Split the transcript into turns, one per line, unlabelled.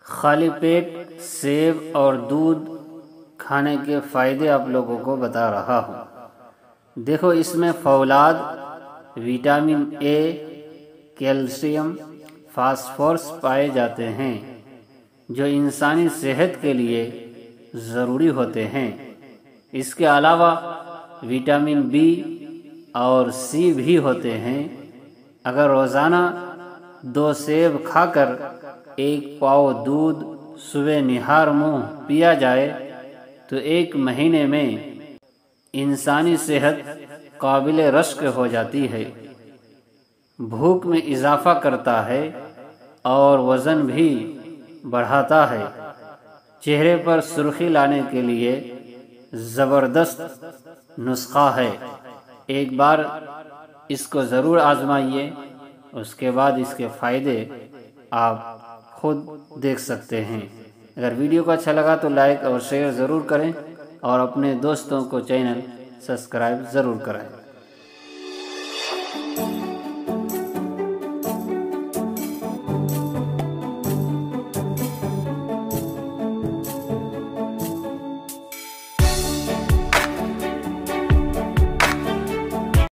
खाली पेट सेब और दूध खाने के फ़ायदे आप लोगों को बता रहा हूँ। देखो, इसमें फौलाद, विटामिन ए, कैल्शियम, फास्फोरस पाए जाते हैं जो इंसानी सेहत के लिए ज़रूरी होते हैं। इसके अलावा विटामिन बी और सी भी होते हैं। अगर रोज़ाना 2 सेब खाकर 1 पाव दूध सुबह निहार मुँह पिया जाए तो 1 महीने में इंसानी सेहत काबिल रश्क हो जाती है। भूख में इजाफ़ा करता है और वज़न भी बढ़ाता है। चेहरे पर सुर्खी लाने के लिए ज़बरदस्त नुस्खा है। एक बार इसको ज़रूर आजमाइए, उसके बाद इसके फ़ायदे आप खुद देख सकते हैं। अगर वीडियो को अच्छा लगा तो लाइक और शेयर ज़रूर करें और अपने दोस्तों को चैनल सब्सक्राइब ज़रूर कराएं।